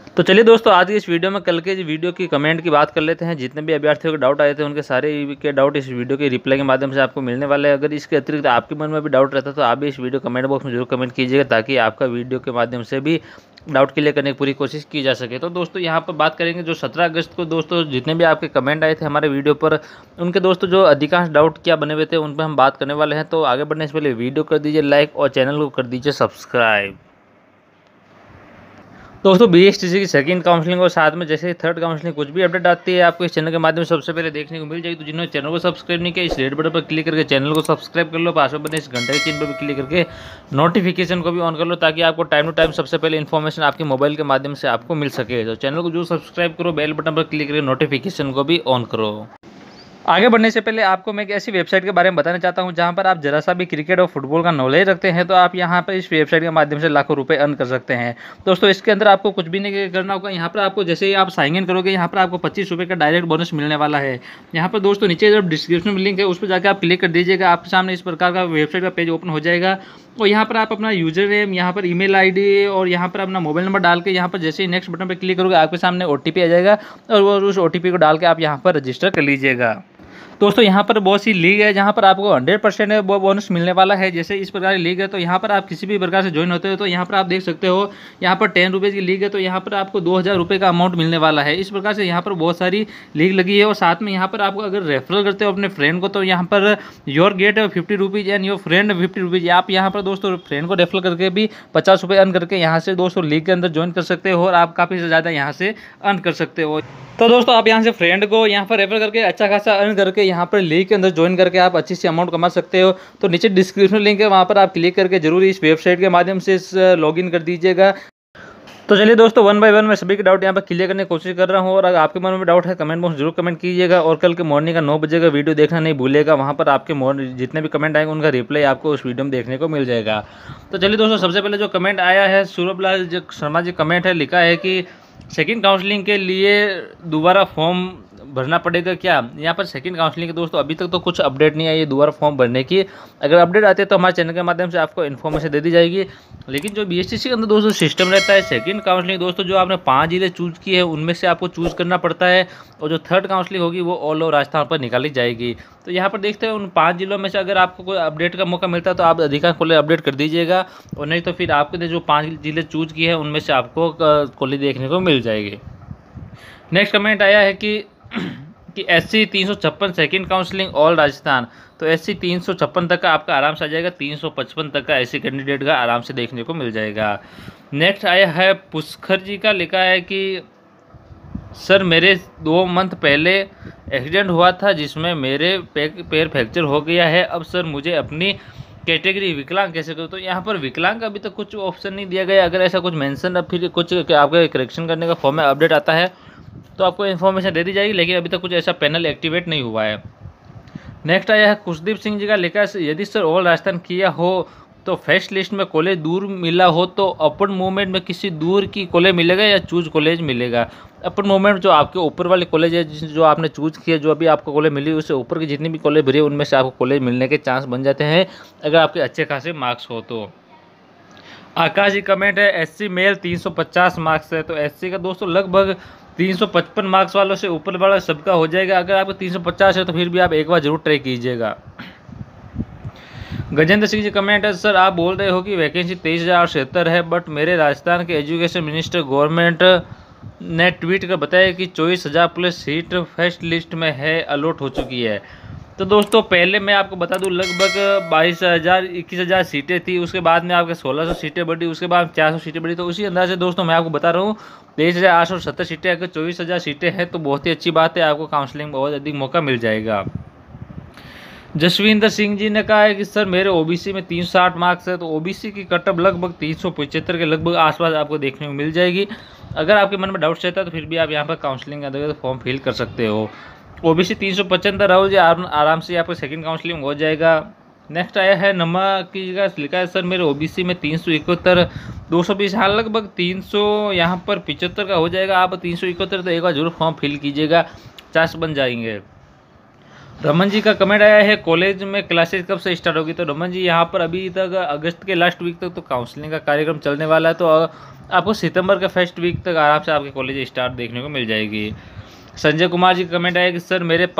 तो चलिए दोस्तों, आज की इस वीडियो में कल के वीडियो की कमेंट की बात कर लेते हैं। जितने भी अभ्यर्थियों के डाउट आए थे उनके सारे के डाउट इस वीडियो के रिप्लाई के माध्यम से आपको मिलने वाले हैं। अगर इसके अतिरिक्त आपके मन में भी डाउट रहता है तो आप भी इस वीडियो कमेंट बॉक्स में जरूर कमेंट कीजिएगा, ताकि आपका वीडियो के माध्यम से भी डाउट क्लियर करने की पूरी कोशिश की जा सके। तो दोस्तों यहाँ पर बात करेंगे जो 17 अगस्त को दोस्तों जितने भी आपके कमेंट आए थे हमारे वीडियो पर, उनके दोस्तों जो अधिकांश डाउट क्या बने हुए थे उन पर हम बात करने वाले हैं। तो आगे बढ़ने से पहले वीडियो कर दीजिए लाइक और चैनल को कर दीजिए सब्सक्राइब। दोस्तों BSTC की सेकंड काउंसलिंग और साथ में जैसे थर्ड काउंसलिंग कुछ भी अपडेट आती है आपको इस चैनल के माध्यम से सबसे पहले देखने को मिल जाएगी। तो जिन्होंने चैनल को सब्सक्राइब नहीं किया, इस रेड बटन पर क्लिक करके चैनल को सब्सक्राइब कर लो। पास में बने इस घंटे के चिन्ह पर भी क्लिक करके नोटिफिकेशन को भी ऑन कर लो, ताकि आपको टाइम टू टाइम सबसे पहले इन्फॉर्मेशन आपके मोबाइल के माध्यम से आपको मिल सके। तो चैनल को जो सब्सक्राइब करो, बेल बटन पर क्लिक करके नोटिफिकेशन को भी ऑन करो। आगे बढ़ने से पहले आपको मैं एक ऐसी वेबसाइट के बारे में बताना चाहता हूं जहां पर आप जरा सा भी क्रिकेट और फुटबॉल का नॉलेज रखते हैं तो आप यहां पर इस वेबसाइट के माध्यम से लाखों रुपए अर्न कर सकते हैं। दोस्तों इसके अंदर आपको कुछ भी नहीं करना होगा। यहां पर आपको जैसे ही आप साइन इन करोगे यहां पर आपको 25 रुपये का डायरेक्ट बोनस मिलने वाला है। यहां पर दोस्तों नीचे जो डिस्क्रिप्शन में लिंक है उस पर जाकर आप क्लिक कर दीजिएगा, आपके सामने इस प्रकार का वेबसाइट का पेज ओपन हो जाएगा। और यहाँ पर आप अपना यूजर नेम, यहाँ पर ईमेल आईडी और यहाँ पर अपना मोबाइल नंबर डाल के यहाँ पर जैसे ही नेक्स्ट बटन पर क्लिक करोगे आपके सामने OTP आ जाएगा और वो उस OTP को डाल के आप यहाँ पर रजिस्टर कर लीजिएगा। दोस्तों यहाँ पर बहुत सी लीग है जहाँ पर आपको 100% वो बोनस मिलने वाला है। जैसे इस प्रकार की लीग है तो यहाँ पर आप किसी भी प्रकार से ज्वाइन होते हो तो यहाँ पर आप देख सकते हो, यहाँ पर 10 रुपये की लीग है तो यहाँ पर आपको 2000 रुपये का अमाउंट मिलने वाला है। इस प्रकार से यहाँ पर बहुत सारी लीग लगी है। और साथ में यहाँ पर आपको अगर रेफरल करते हो अपने फ्रेंड को तो यहाँ पर your get 50 rupees and your friend 50 rupees. आप यहाँ पर दोस्तों फ्रेंड को रेफरल करके भी 50 रुपये अर्न करके यहाँ से दोस्तों लीग के अंदर ज्वाइन कर सकते हो और आप काफ़ी ज़्यादा यहाँ से अर्न कर सकते हो। तो दोस्तों आप यहाँ से फ्रेंड को यहाँ पर रेफर करके अच्छा खासा अर्न करके यहाँ पर लीग के अंदर ज्वाइन करके आप अच्छी सी अमाउंट कमा सकते हो। तो नीचे डिस्क्रिप्शन लिंक है, वहाँ पर आप क्लिक करके जरूर इस वेबसाइट के माध्यम से लॉगिन कर दीजिएगा। तो चलिए दोस्तों, 1 बाय 1 मैं सभी के डाउट यहाँ पर क्लियर करने की कोशिश कर रहा हूँ। और अगर आपके मन में डाउट है कमेंट बॉक्स जरूर कमेंट कीजिएगा। और कल के मॉर्निंग का 9 बजे का वीडियो देखना नहीं भूलिएगा, वहाँ पर आपके जितने भी कमेंट आएंगे उनका रिप्लाई आपको उस वीडियो में देखने को मिल जाएगा। तो चलिए दोस्तों, सबसे पहले जो कमेंट आया है सूरभलाल शर्मा जी कमेंट है, लिखा है कि सेकंड काउंसलिंग के लिए दोबारा फॉर्म भरना पड़ेगा क्या। यहाँ पर सेकंड काउंसलिंग के दोस्तों अभी तक तो कुछ अपडेट नहीं आई है दोबारा फॉर्म भरने की। अगर अपडेट आते हैं तो हमारे चैनल के माध्यम से आपको इन्फॉर्मेशन दे दी जाएगी। लेकिन जो BSTC के अंदर दोस्तों सिस्टम रहता है सेकंड काउंसलिंग दोस्तों, जो आपने 5 जिले चूज किए हैं उनमें से आपको चूज करना पड़ता है। और जो थर्ड काउंसलिंग होगी वो ऑल ओवर राजस्थान पर निकाली जाएगी। तो यहाँ पर देखते हैं उन 5 जिलों में से अगर आपको कोई अपडेट का मौका मिलता है तो आप अधिकांश कॉलेज अपडेट कर दीजिएगा, और नहीं तो फिर आपके जो 5 जिले चूज किए हैं उनमें से आपको कॉलेज देखने को मिल जाएगी। नेक्स्ट कमेंट आया है कि SC 356 second counselling all Rajasthan. तो SC 356 तक का आपका आराम से आ जाएगा, 355 तक का SC कैंडिडेट का आराम से देखने को मिल जाएगा। नेक्स्ट आया है पुष्कर जी का, लिखा है कि सर मेरे 2 मंथ पहले एक्सीडेंट हुआ था जिसमें मेरे पैर फ्रैक्चर हो गया है। अब सर मुझे अपनी कैटेगरी विकलांग कैसे करूँ। तो यहाँ पर विकलांग का अभी तक कुछ ऑप्शन नहीं दिया गया। अगर ऐसा कुछ मेंशन अब फिर कुछ आपका करेक्शन करने का फॉर्म में अपडेट आता है तो आपको इन्फॉर्मेशन दे दी जाएगी, लेकिन अभी तक कुछ ऐसा पैनल एक्टिवेट नहीं हुआ है। नेक्स्ट आया है कुशदीप सिंह जी का, लिखा है यदि सर ऑल राजस्थान किया हो तो फर्स्ट लिस्ट में कॉलेज दूर मिला हो तो अपर मूवमेंट में किसी दूर की कॉलेज मिलेगा या चूज कॉलेज मिलेगा। अपर मूवमेंट जो आपके ऊपर वाले कॉलेज है जो आपने चूज किया, जो अभी आपको कॉलेज मिली उससे ऊपर की जितनी भी कॉलेज भरी है उनमें से आपको कॉलेज मिलने के चांस बन जाते हैं अगर आपके अच्छे खासे मार्क्स हो तो। आकाश जी कमेंट है SC मेल 350 मार्क्स है। तो SC का दोस्तों लगभग 355 मार्क्स वालों से ऊपर वाला सबका हो जाएगा। अगर आपको 350 है तो फिर भी आप एक बार जरूर ट्राई कीजिएगा। गजेंद्र सिंह जी कमेंट है, सर आप बोल रहे हो कि वैकेंसी 23,076 है, बट मेरे राजस्थान के एजुकेशन मिनिस्टर गवर्नमेंट ने ट्वीट कर बताया कि 24,000 प्लस सीट फर्स्ट लिस्ट में है, अलॉट हो चुकी है। तो दोस्तों पहले मैं आपको बता दूं लगभग 22,000 21,000 सीटें थी, उसके बाद में आपके 1,600 सीटें बढ़ी, उसके बाद 400 सीटें बढ़ी। तो उसी अंदाज से दोस्तों मैं आपको बता रहा हूँ 23,870 सीटें, अगर 24,000 सीटें हैं तो बहुत ही अच्छी बात है, आपको काउंसलिंग में बहुत अधिक मौका मिल जाएगा। जसविंदर सिंह जी ने कहा है कि सर मेरे OBC में 360 मार्क्स है। तो OBC की कटअप लगभग 375 के लगभग आसपास आपको देखने को मिल जाएगी। अगर आपके मन में डाउट्स रहता है तो फिर भी आप यहाँ पर काउंसलिंग का फॉर्म फिल कर सकते हो। OBC 375 राहुल जी आराम से आपको सेकंड काउंसलिंग हो जाएगा। नेक्स्ट आया है नमा की जगह, लिखा है सर मेरे OBC में 371 220 हाँ लगभग 300 यहाँ पर 75 का हो जाएगा। आप 371 तो एक बार जरूर फॉर्म फिल कीजिएगा, चांस बन जाएंगे। रमन जी का कमेंट आया है कॉलेज में क्लासेस कब से स्टार्ट होगी। तो रमन जी यहाँ पर अभी तक अगस्त के लास्ट वीक तक तो काउंसलिंग का कार्यक्रम चलने वाला है। तो आपको सितंबर के फर्स्ट वीक तक आराम से आपके कॉलेज स्टार्ट देखने को मिल जाएगी। संजय कुमार जी का कमेंट आया कि सर मेरे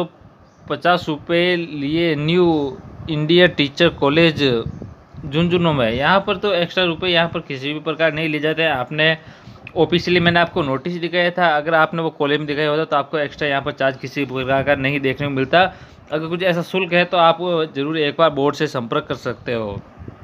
550 रुपये लिए New India teacher college Jhunjhunu में, यहाँ पर तो एक्स्ट्रा रुपये यहाँ पर किसी भी प्रकार नहीं लिए जाते हैं। आपने ऑफिशियली मैंने आपको नोटिस दिखाया था, अगर आपने वो कॉलेज में दिखाया होता तो आपको एक्स्ट्रा यहाँ पर चार्ज किसी प्रकार का नहीं देखने को मिलता। अगर कुछ ऐसा शुल्क है तो आप ज़रूर एक बार बोर्ड से संपर्क कर सकते हो।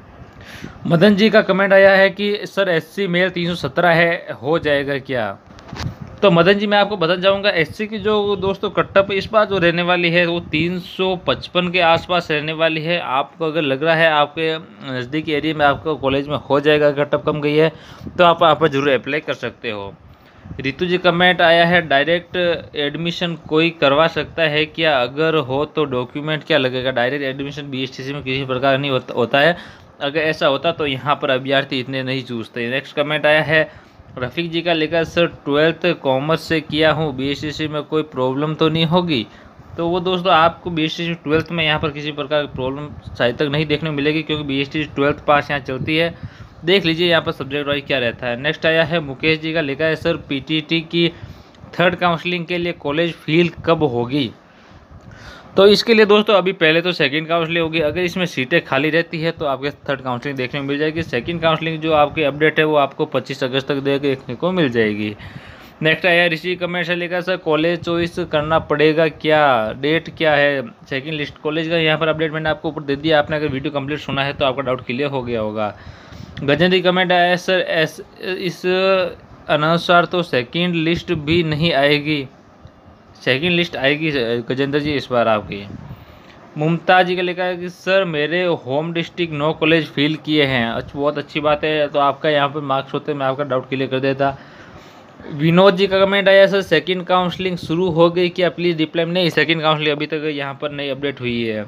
मदन जी का कमेंट आया है कि सर एससी मेल 317 है, हो जाएगा क्या? तो मदन जी मैं आपको बताना चाहूँगा, एससी की जो दोस्तों कटअप इस बार जो रहने वाली है वो 355 के आसपास रहने वाली है। आपको अगर लग रहा है आपके नज़दीकी एरिया में आपको कॉलेज में हो जाएगा, कटअप कम गई है, तो आप वहाँ पर जरूर अप्लाई कर सकते हो। रितु जी कमेंट आया है, डायरेक्ट एडमिशन कोई करवा सकता है क्या? अगर हो तो डॉक्यूमेंट क्या लगेगा? डायरेक्ट एडमिशन BSTC में किसी प्रकार नहीं होता है। अगर ऐसा होता तो यहाँ पर अभ्यर्थी इतने नहीं चूसते। नेक्स्ट कमेंट आया है रफ़ीक जी का, लिखा सर 12th कॉमर्स से किया हूँ, BSTC में कोई प्रॉब्लम तो नहीं होगी? तो वो दोस्तों आपको BSTC 12th में यहाँ पर किसी प्रकार की प्रॉब्लम शायद तक नहीं देखने को मिलेगी, क्योंकि BSTC 12th पास यहाँ चलती है। देख लीजिए यहाँ पर सब्जेक्ट वाइज क्या रहता है। नेक्स्ट आया है मुकेश जी का, लिखा है सर PTT की 3rd काउंसलिंग के लिए कॉलेज फील कब होगी? तो इसके लिए दोस्तों अभी पहले तो 2nd काउंसलिंग होगी, अगर इसमें सीटें खाली रहती है तो आपके 3rd काउंसलिंग देखने को मिल जाएगी। 2nd काउंसलिंग जो आपकी अपडेट है वो आपको 25 अगस्त तक देखने को मिल जाएगी। नेक्स्ट आया ऋषि कमेंट से, लेकर सर कॉलेज चॉइस करना पड़ेगा क्या? डेट क्या है 2nd लिस्ट कॉलेज का? यहाँ पर अपडेट मैंने आपको ऊपर दे दिया, आपने अगर वीडियो कंप्लीट सुना है तो आपका डाउट क्लियर हो गया होगा। गजेंद्र कमेंट आया है, सर इस अनुसार तो 2nd लिस्ट भी नहीं आएगी। 2nd लिस्ट आएगी गजेंद्र जी इस बार आपकी। मुमताज जी का लिखा है कि सर मेरे होम डिस्ट्रिक्ट 9 कॉलेज फिल किए हैं। अच्छा, बहुत अच्छी बात है, तो आपका यहाँ पर मार्क्स होते मैं आपका डाउट क्लियर कर देता। विनोद जी का कमेंट आया, सर 2nd काउंसलिंग शुरू हो गई क्या? Please reply. नहीं, 2nd काउंसलिंग अभी तक यहाँ पर नई अपडेट हुई है।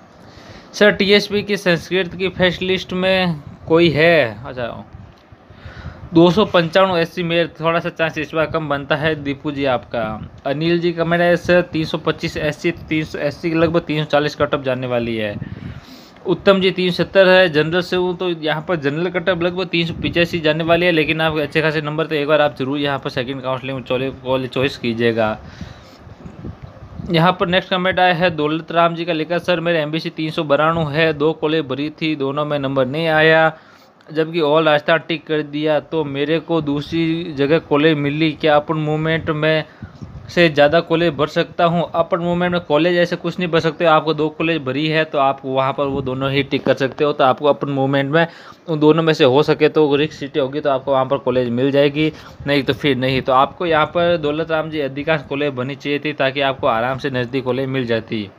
सर TSP की संस्कृत की फर्स्ट लिस्ट में कोई है? अच्छा, 295 SC में थोड़ा सा चांस इस बार कम बनता है। दीपू जी आपका। अनिल जी कमेंट है, सर 325 SC 300 SC लगभग 340 कटअप जाने वाली है। उत्तम जी 370 है। जनरल से हूँ तो यहाँ पर जनरल कटअप लगभग 385 जाने वाली है, लेकिन आप अच्छे खासे नंबर, तो एक बार आप जरूर यहाँ पर 2nd काउंसलिंग कॉलेज चॉइस कीजिएगा। यहाँ पर नेक्स्ट कमेंट आया है दौलत राम जी का, लिखा सर मेरे MBC 392 है, 2 कॉलेज भरी थी, दोनों में नंबर नहीं आया, जबकि ऑल रास्ता टिक कर दिया तो मेरे को दूसरी जगह कॉलेज मिली। क्या अपन मूवमेंट में से ज़्यादा कॉलेज भर सकता हूँ? अपन मूवमेंट में कॉलेज ऐसे कुछ नहीं भर सकते, आपको 2 कॉलेज भरी है तो आप वहाँ पर वो दोनों ही टिक कर सकते हो। तो आपको अपन मूवमेंट में उन दोनों में से हो सके तो रिक्स सीटें होगी तो आपको वहाँ पर कॉलेज मिल जाएगी, नहीं तो फिर नहीं। तो आपको यहाँ पर दौलत राम जी अधिकांश कॉलेज भरनी चाहिए थी, ताकि आपको आराम से नज़दीक कॉलेज मिल जाती।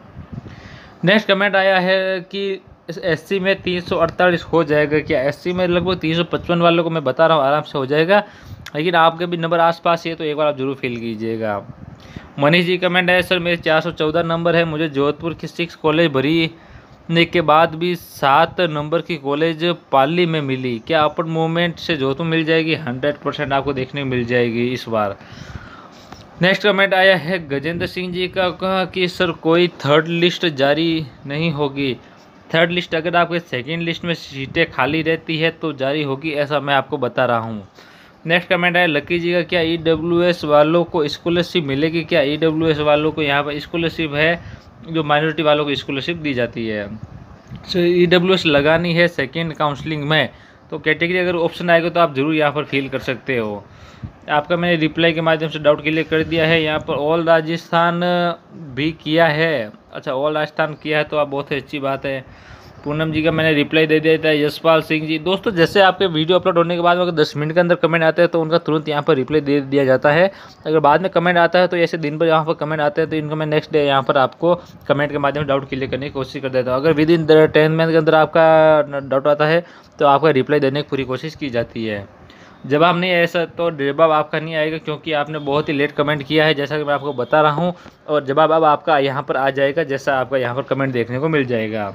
नेक्स्ट कमेंट आया है कि SC में 348 हो जाएगा क्या? SC में लगभग 355 वालों को मैं बता रहा हूँ आराम से हो जाएगा, लेकिन आपके भी नंबर आसपास ही है तो एक बार आप जरूर फिल कीजिएगा। मनीष जी कमेंट है, सर मेरे 414 नंबर है, मुझे जोधपुर की 6 कॉलेज भरीने के बाद भी 7 नंबर की कॉलेज पाली में मिली, क्या अपन मूवमेंट से जोधपुर मिल जाएगी? 100% आपको देखने को मिल जाएगी इस बार। नेक्स्ट कमेंट आया है गजेंद्र सिंह जी का, कहा कि सर कोई 3rd लिस्ट जारी नहीं होगी? 3rd लिस्ट अगर आपके 2nd लिस्ट में सीटें खाली रहती है तो जारी होगी, ऐसा मैं आपको बता रहा हूँ। नेक्स्ट कमेंट है लकी जी का, क्या EWS वालों को स्कॉलरशिप मिलेगी क्या? EWS वालों को यहाँ पर स्कॉलरशिप है, जो माइनॉरिटी वालों को स्कॉलरशिप दी जाती है। सो EWS लगानी है 2nd काउंसलिंग में तो कैटेगरी अगर ऑप्शन आएगा तो आप ज़रूर यहाँ पर फिल कर सकते हो। आपका मैंने रिप्लाई के माध्यम से डाउट क्लियर कर दिया है। यहाँ पर ऑल राजस्थान भी किया है। अच्छा, ऑल राजस्थान किया है तो आप बहुत ही अच्छी बात है। पूनम जी का मैंने रिप्लाई दे दिया था। यशपाल सिंह जी, दोस्तों जैसे आपके वीडियो अपलोड होने के बाद अगर 10 मिनट के अंदर कमेंट आते हैं तो उनका तुरंत यहाँ पर रिप्लाई दे दिया जाता है। अगर बाद में कमेंट आता है तो ऐसे दिन भर यहाँ पर कमेंट आते हैं तो इनको मैं नेक्स्ट डे यहाँ पर आपको कमेंट के माध्यम से डाउट क्लियर करने की कोशिश कर देता हूँ। अगर विद इन 10 मिनट के अंदर आपका डाउट आता है तो आपका रिप्लाई देने की पूरी कोशिश की जाती है। जवाब नहीं ऐसा तो जवाब आपका नहीं आएगा, क्योंकि आपने बहुत ही लेट कमेंट किया है, जैसा कि मैं आपको बता रहा हूँ। और जवाब अब आपका यहाँ पर आ जाएगा, जैसा आपका यहाँ पर कमेंट देखने को मिल जाएगा।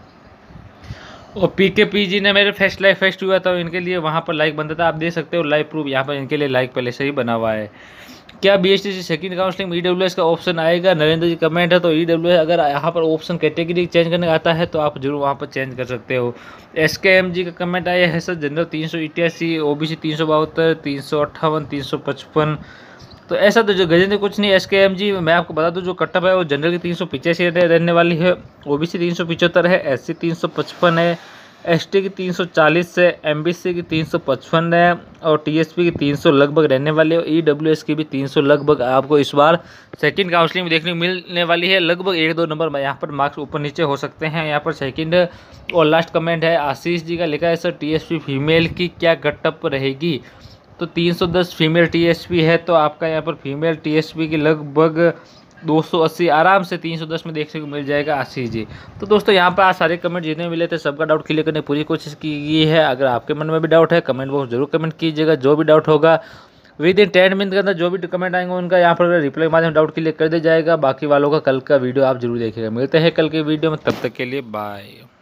और PKP जी ने मेरे फेस्ट हुआ था, इनके लिए वहाँ पर लाइक बनता था, आप देख सकते हो लाइव प्रूफ यहाँ पर इनके लिए लाइक पहले से ही बना हुआ है। क्या BSTC सेकंड काउंसलिंग में EWS का ऑप्शन आएगा? नरेंद्र जी कमेंट है तो EWS अगर यहाँ पर ऑप्शन कैटेगरी चेंज करने का आता है तो आप जरूर वहाँ पर चेंज कर सकते हो। SKM जी का कमेंट आया है सर जनरल 388, OBC 372, 358, 355। तो ऐसा तो जो गजेंद्र कुछ नहीं। SKM जी मैं आपको बता दूं जो कटअप है वो जनरल की 385 रहने वाली है, OBC 375 है, SC 355 है, ST की 340 है, MBC की 355 है और TSP की 300 लगभग रहने वाली है। EWS की भी 300 लगभग आपको इस बार सेकंड काउंसलिंग में देखने को मिलने वाली है। लगभग 1-2 नंबर यहाँ पर मार्क्स ऊपर नीचे हो सकते हैं। यहाँ पर सेकंड और लास्ट कमेंट है आशीष जी का, लिखा है सर TSP फीमेल की क्या कटअप रहेगी? तो 310 फीमेल TSP है तो आपका यहाँ पर फीमेल TSP की लगभग 280 आराम से 310 में देखने को मिल जाएगा आशीष जी। तो दोस्तों यहाँ पर आज सारे कमेंट जितने मिले थे सबका डाउट क्लियर करने की पूरी कोशिश की गई है। अगर आपके मन में भी डाउट है कमेंट बॉक्स जरूर कमेंट कीजिएगा। जो भी डाउट होगा विद इन 10 मिनट के अंदर जो भी कमेंट आएंगे उनका यहाँ पर रिप्लाई के माध्यम से डाउट क्लियर कर दिया जाएगा। बाकी वालों का कल का वीडियो आप जरूर देखिएगा। मिलते हैं कल के वीडियो में, तब तक के लिए बाय।